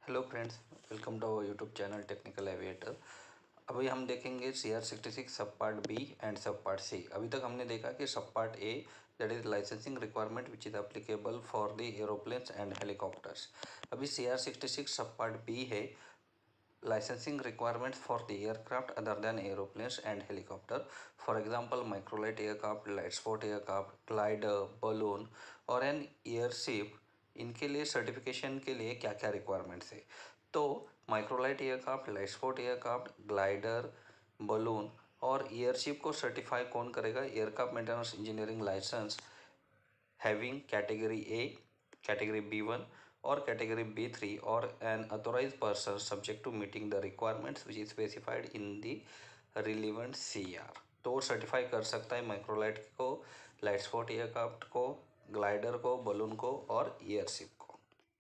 Hello friends, welcome to our YouTube channel technical aviator. अभी हम देखेंगे CR66 subpart B and subpart C. अभी तक हमने देखा कि subpart A that is licensing requirement which is applicable for the aeroplanes and helicopters. अभी CR66 subpart B है licensing requirements for the aircraft other than aeroplanes and helicopter. For example, microlight aircraft, light sport aircraft, glider, balloon और an airship। इनके लिए certification के लिए क्या क्या requirements है? तो microlight aircraft, light sport aircraft, glider, balloon और एयरशिप को सर्टिफाई कौन करेगा? Aircraft maintenance engineering licence having category A, category B1 or category B3 or an authorized person subject to meeting the requirements which is specified in the relevant CR। तो certify कर सकता है microlight को, light sport aircraft को, glider को, balloon को और airship को।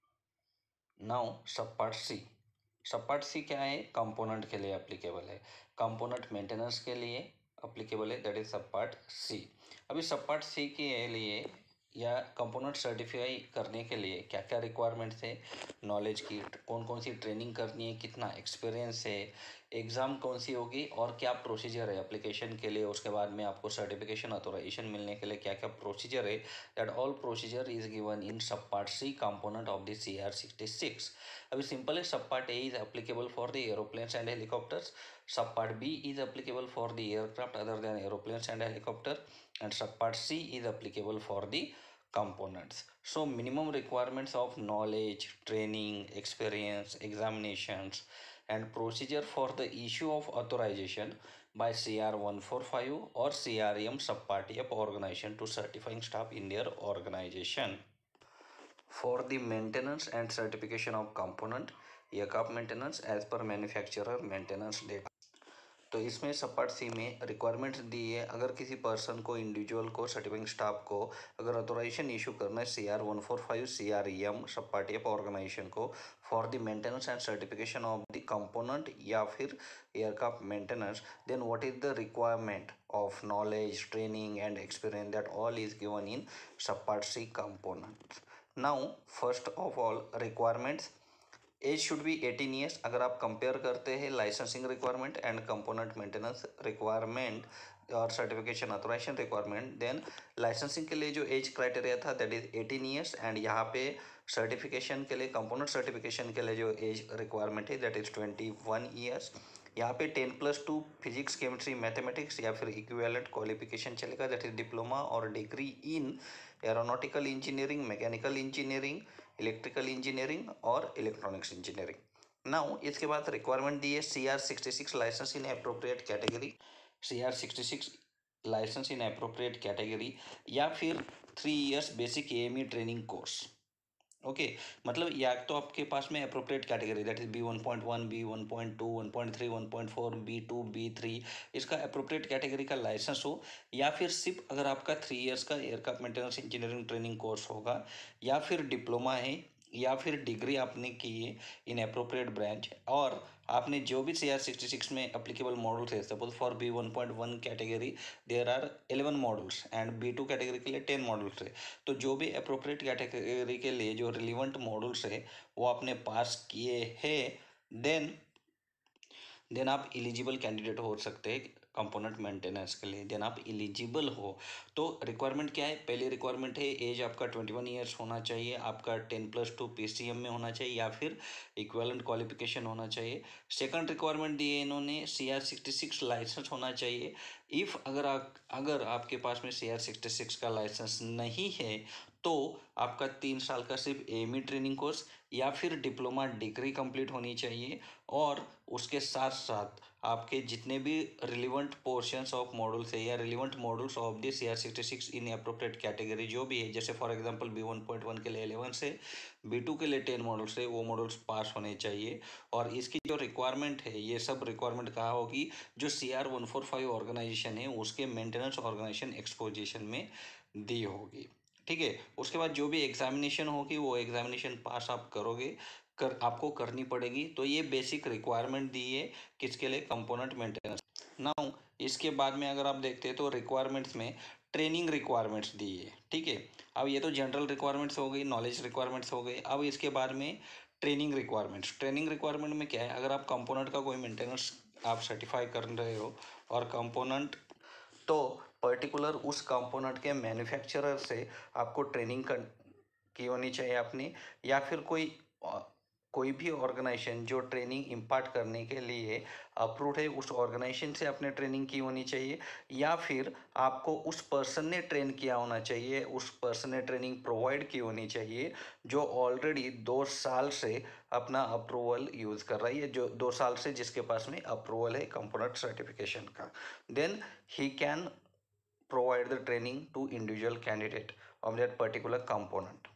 नाउ सब पार्ट सी। सब पार्ट सी क्या है? कंपोनेंट के लिए एप्लीकेबल है, कंपोनेंट मेंटेनेंस के लिए एप्लीकेबल है, that is subpart C. अभी सब पार्ट सी के लिए या कंपोनेंट सर्टिफाई करने के लिए क्या क्या रिक्वायरमेंट्स है? नॉलेज की, कौन कौन सी ट्रेनिंग करनी है, कितना एक्सपीरियंस है, एग्ज़ाम कौन सी होगी और क्या प्रोसीजर है एप्लीकेशन के लिए, उसके बाद में आपको सर्टिफिकेशन ऑथोराइजेशन मिलने के लिए क्या क्या प्रोसीजर है, that all procedure is given in subpart C component of the CR66। अभी सिंपल है, subpart A is applicable for the aeroplanes and helicopters, subpart B is applicable for the aircraft other than aeroplanes and helicopter and subpart C is applicable for the components. So minimum requirements of knowledge, training, experience, examinations and procedure for the issue of authorization by CR 145 or CREM subpart F organization to certifying staff in their organization. For the maintenance and certification of component, aircraft maintenance as per manufacturer maintenance data। तो इसमें सब part सी में requirements दी है। अगर किसी person को, individual को, certificate staff को अगर ऑथोराइजेशन इशू करना है CR 145 CREM subpart F organisation को for the maintenance and certification of the component या फिर aircraft maintenance, then what is the requirement of knowledge, training and experience, that all is given in subpart C components. Now first of all requirements, age should be 18 years. अगर आप compare करते हैं licensing requirement and component maintenance requirement और certification authorisation requirement, then licensing के लिए जो age criteria था that is 18 years and यहाँ पे सर्टिफिकेशन के लिए, कंपोनेंट सर्टिफिकेशन के लिए जो एज रिक्वायरमेंट है दैट इज 21 ईयर्स। यहाँ पे 10+2 फिजिक्स, केमिस्ट्री, मैथमेटिक्स या फिर इक्विवेलेंट क्वालिफिकेशन चलेगा, दैट इज डिप्लोमा और degree in aeronautical engineering, mechanical engineering, electrical engineering और इलेक्ट्रॉनिक्स इंजीनियरिंग। नाउ इसके बाद रिक्वायरमेंट दी है CR66 licence in appropriate category, CR66 licence in appropriate category या फिर 3 years basic AME training course. Okay मतलब या तो आपके पास में appropriate category that is B1.1, B1.2, 1.3, 1.4, B2, B3 इसका अप्रोप्रिएट कैटेगरी का लाइसेंस हो, या फिर सिर्फ अगर आपका 3 इयर्स का aircraft maintenance engineering training course होगा, या फिर डिप्लोमा है, या फिर डिग्री आपने की है इन अप्रोप्रिएट ब्रांच, और आपने जो भी CR66 में एप्लीकेबल मॉडल्स है, suppose for B1.1 category there are 11 models and B2 category के लिए 10 मॉडल्स है, तो जो भी अप्रोप्रिएट कैटेगरी के लिए जो रिलीवेंट मॉडल्स है वो आपने पास किए हैं, देन आप एलिजिबल कैंडिडेट हो सकते हैं कंपोनेंट मेंटेनेंस के लिए, देन आप एलिजिबल हो। तो रिक्वायरमेंट क्या है? पहली रिक्वायरमेंट है एज आपका 21 ईयर्स होना चाहिए, आपका 10+2 PCM में होना चाहिए या फिर इक्विवेलेंट क्वालिफिकेशन होना चाहिए। सेकंड रिक्वायरमेंट दी है इन्होंने CR66 लाइसेंस होना चाहिए। इफ़ अगर आपके पास में CR66 का लाइसेंस नहीं है तो आपका 3 साल का सिर्फ AME ट्रेनिंग कोर्स या फिर डिप्लोमा डिग्री कंप्लीट होनी चाहिए, और उसके साथ साथ आपके जितने भी रिलीवेंट पोर्शंस ऑफ मॉडल्स है या relevant models of the CR66 in appropriate category जो भी है, जैसे फॉर एग्जांपल B1.1 के लिए 11 से B2 के लिए 10 मॉडल्स है, वो मॉडल्स पास होने चाहिए। और इसकी जो रिक्वायरमेंट है, ये सब रिक्वायरमेंट कहाँ होगी? जो CR 145 ऑर्गेनाइजेशन है उसके मेंटेनेंस ऑर्गेनाइजेशन एक्सपोजिशन में दी होगी। ठीक है, उसके बाद जो भी एग्जामिनेशन होगी वो एग्जामिनेशन पास आप करोगे, आपको करनी पड़ेगी। तो ये बेसिक रिक्वायरमेंट दी है किसके लिए? Component maintenance. नाउ इसके बाद में अगर आप देखते हैं तो रिक्वायरमेंट्स में ट्रेनिंग रिक्वायरमेंट्स दी है। ठीक है, अब ये तो जनरल रिक्वायरमेंट्स हो गई, नॉलेज रिक्वायरमेंट्स हो गई। अब इसके बाद में ट्रेनिंग रिक्वायरमेंट में क्या है, अगर आप कंपोनेंट का कोई मेंटेनेंस आप सर्टिफाई कर रहे हो और कंपोनेंट, तो पर्टिकुलर उस कंपोनेंट के मैन्युफैक्चरर से आपको ट्रेनिंग की होनी चाहिए अपनी, या फिर कोई भी ऑर्गेनाइजेशन जो ट्रेनिंग इम्पार्ट करने के लिए अप्रूव्ड है उस ऑर्गेनाइजेशन से आपने ट्रेनिंग की होनी चाहिए, या फिर आपको उस पर्सन ने ट्रेन किया होना चाहिए, उस पर्सन ने ट्रेनिंग प्रोवाइड की होनी चाहिए जो ऑलरेडी 2 साल से अपना अप्रूवल यूज़ कर रहा है, जो 2 साल से जिसके पास में अप्रूवल है कंपोनेंट सर्टिफिकेशन का, then he can provide the training to individual candidate of that particular component.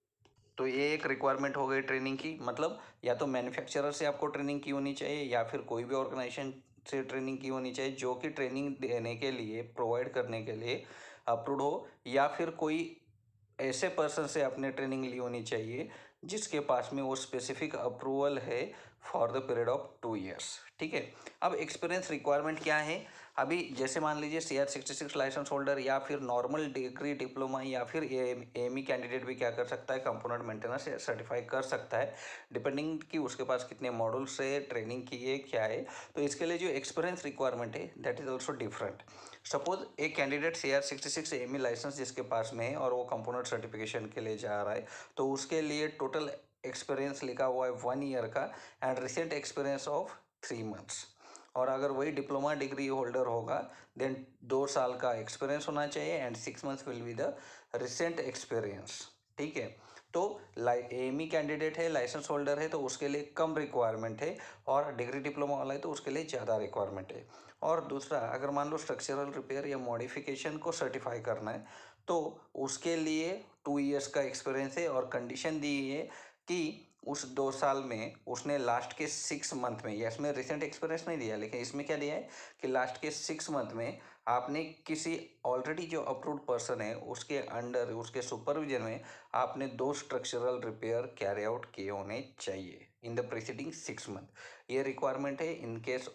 तो ये एक रिक्वायरमेंट हो गई ट्रेनिंग की, मतलब या तो मैन्युफैक्चरर से आपको ट्रेनिंग की होनी चाहिए या फिर कोई भी ऑर्गेनाइजेशन से ट्रेनिंग की होनी चाहिए जो कि ट्रेनिंग देने के लिए, प्रोवाइड करने के लिए अप्रूव्ड हो, या फिर कोई ऐसे पर्सन से आपने ट्रेनिंग ली होनी चाहिए जिसके पास में वो स्पेसिफिक अप्रूवल है for the period of 2 years। ठीक है, अब एक्सपीरियंस रिक्वायरमेंट क्या है, अभी जैसे मान लीजिए CR66 लाइसेंस होल्डर या फिर नॉर्मल डिग्री डिप्लोमा या फिर AME कैंडिडेट भी क्या कर सकता है, कंपोनेंट मेंटेनेंस सर्टिफाई कर सकता है, डिपेंडिंग कि उसके पास कितने मॉड्यूल से ट्रेनिंग की है क्या है। तो इसके लिए जो एक्सपीरियंस रिक्वायरमेंट है that is also different. Suppose एक कैंडिडेट CR66 AME लाइसेंस जिसके पास में है और वो कंपोनेंट सर्टिफिकेशन के लिए जा रहा है, तो उसके लिए टोटल एक्सपीरियंस लिखा हुआ है 1 year का and recent experience of 3 months। और अगर वही डिप्लोमा डिग्री होल्डर होगा देन 2 साल का एक्सपीरियंस होना चाहिए and 6 months will be the recent experience. ठीक है, तो AME कैंडिडेट है, लाइसेंस होल्डर है, तो उसके लिए कम रिक्वायरमेंट है, और डिग्री डिप्लोमा वाला है तो उसके लिए ज़्यादा रिक्वायरमेंट है। और दूसरा, अगर मान लो स्ट्रक्चरल रिपेयर या मॉडिफिकेशन को सर्टिफाई करना है तो उसके लिए 2 years का एक्सपीरियंस है, और कंडीशन दी है कि उस 2 साल में उसने लास्ट के 6 month में, या इसमें रिसेंट एक्सपीरियंस नहीं दिया लेकिन इसमें क्या दिया है कि लास्ट के 6 month में आपने किसी ऑलरेडी जो अप्रूव्ड पर्सन है उसके अंडर, उसके सुपरविजन में आपने 2 स्ट्रक्चरल रिपेयर कैरी आउट किए होने चाहिए इन द प्रीसीडिंग 6 month। ये रिक्वायरमेंट है in case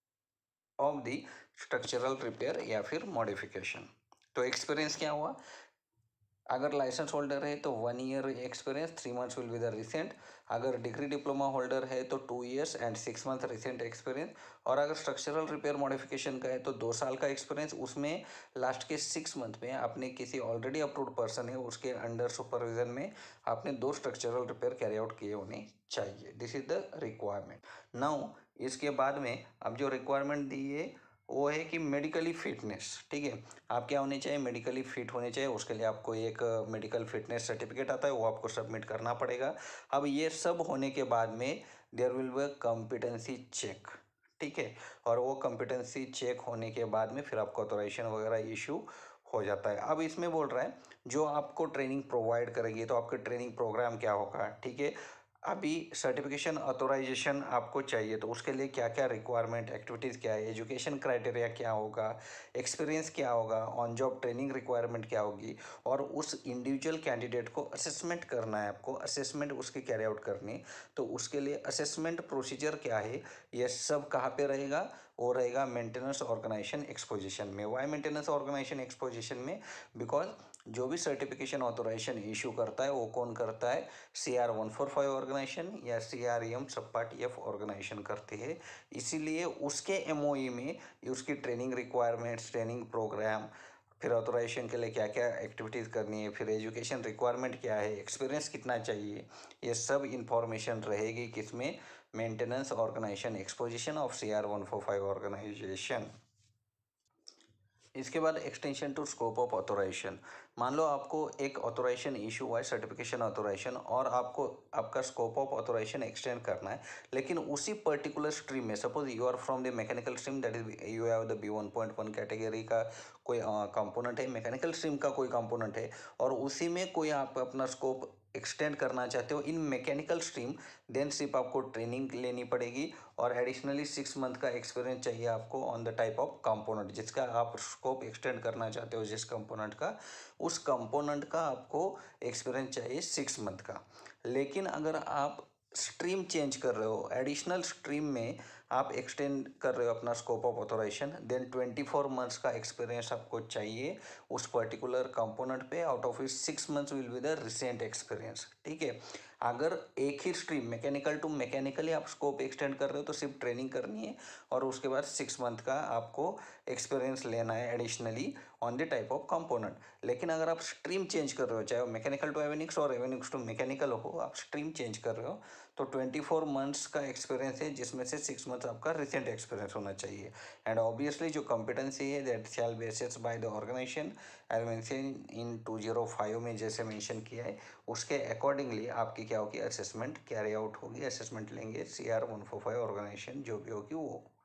of the structural repair या फिर मॉडिफिकेशन। तो एक्सपीरियंस क्या हुआ, अगर लाइसेंस होल्डर है तो 1 year experience, 3 months will be the recent. अगर डिग्री डिप्लोमा होल्डर है तो 2 years and 6 month recent experience. और अगर स्ट्रक्चरल रिपेयर मॉडिफिकेशन का है तो 2 साल का एक्सपीरियंस, उसमें लास्ट के 6 month में आपने किसी ऑलरेडी अप्रूव्ड पर्सन है उसके अंडर सुपरविजन में आपने 2 स्ट्रक्चरल रिपेयर कैरी आउट किए होने चाहिए। This is the requirement. Now इसके बाद में अब जो रिक्वायरमेंट दी है वो है कि मेडिकली फिटनेस। ठीक है, आप क्या होने चाहिए, मेडिकली फिट होने चाहिए। उसके लिए आपको एक मेडिकल फिटनेस सर्टिफिकेट आता है, वो आपको सबमिट करना पड़ेगा। अब ये सब होने के बाद में there will be competency check. ठीक है, और वो कॉम्पिटेंसी चेक होने के बाद में फिर आपको ऑथोराइजेशन वगैरह इशू हो जाता है। अब इसमें बोल रहा है जो आपको ट्रेनिंग प्रोवाइड करेगी, तो आपका ट्रेनिंग प्रोग्राम क्या होगा। ठीक है, अभी सर्टिफिकेशन ऑथोराइजेशन आपको चाहिए तो उसके लिए क्या क्या रिक्वायरमेंट, एक्टिविटीज़ क्या है, एजुकेशन क्राइटेरिया क्या होगा, एक्सपीरियंस क्या होगा, ऑन जॉब ट्रेनिंग रिक्वायरमेंट क्या होगी, और उस इंडिविजुअल कैंडिडेट को असेसमेंट करना है, आपको असेसमेंट उसकी कैरी आउट करनी, तो उसके लिए असेसमेंट प्रोसीजर क्या है, ये सब कहाँ पे रहेगा, वो रहेगा मेंटेनेंस ऑर्गेनाइजेशन एक्सपोजिशन में। वाई मेंटेनेंस ऑर्गेनाइजेशन एक्सपोजिशन में, बिकॉज जो भी सर्टिफिकेशन ऑथोराइजेशन इशू करता है वो कौन करता है, CR145 ऑर्गेनाइजेशन या CREM सब पार्ट F ऑर्गेनाइजेशन करती है। इसीलिए उसके MOE में उसकी ट्रेनिंग रिक्वायरमेंट्स, ट्रेनिंग प्रोग्राम, फिर ऑथोराइजेशन के लिए क्या क्या एक्टिविटीज़ करनी है, फिर एजुकेशन रिक्वायरमेंट क्या है, एक्सपीरियंस कितना चाहिए, ये सब इंफॉर्मेशन रहेगी किसमें, maintenance organisation exposition of CR145 organisation. इसके बाद extension to scope of authorisation. मान लो आपको एक ऑथोराइजेशन इशू हुआ है, सर्टिफिकेशन ऑथोराइजेशन, और आपको आपका स्कोप ऑफ ऑथोराइजेशन एक्सटेंड करना है, लेकिन उसी पर्टिकुलर स्ट्रीम में, suppose you are from the mechanical stream, that is you have the B1.1 category का कोई कंपोनेंट है, मैकेनिकल स्ट्रीम का कोई कंपोनेंट है, और उसी में कोई आप अपना स्कोप एक्सटेंड करना चाहते हो इन मैकेनिकल स्ट्रीम, देन सिर्फ आपको ट्रेनिंग लेनी पड़ेगी, और एडिशनली 6 month का एक्सपीरियंस चाहिए आपको on the type of component जिसका आप स्कोप एक्सटेंड करना चाहते हो, जिस कंपोनेंट का, उस कंपोनेंट का आपको एक्सपीरियंस चाहिए 6 month का। लेकिन अगर आप स्ट्रीम चेंज कर रहे हो, एडिशनल स्ट्रीम में आप एक्सटेंड कर रहे हो अपना scope of authorisation, then 24 months का एक्सपीरियंस आपको चाहिए उस पर्टिकुलर कंपोनेंट पे, out of it 6 months will be the recent experience. ठीक है, अगर एक ही स्ट्रीम मैकेनिकल टू मैकेनिकली आप स्कोप एक्सटेंड कर रहे हो तो सिर्फ ट्रेनिंग करनी है और उसके बाद 6 मंथ का आपको एक्सपीरियंस लेना है additionally on the type of component. लेकिन अगर आप स्ट्रीम चेंज कर रहे हो, चाहे वो मैकेनिकल टू एविनिक्स और एविनिक्स टू मैकेनिकल हो, आप स्ट्रीम चेंज कर रहे हो तो 24 मंथ्स का एक्सपीरियंस है, जिसमें से 6 मंथ्स आपका रिसेंट एक्सपीरियंस होना चाहिए। एंड ऑब्वियसली जो कॉम्पिटेंसी है that shall be assessed by the organisation as mentioned in 205 में जैसे मेंशन किया है, उसके अकॉर्डिंगली आपकी क्या होगी, असेसमेंट कैरी आउट होगी, असेसमेंट लेंगे CR 145 ऑर्गेनाइजेशन जो भी होगी वो।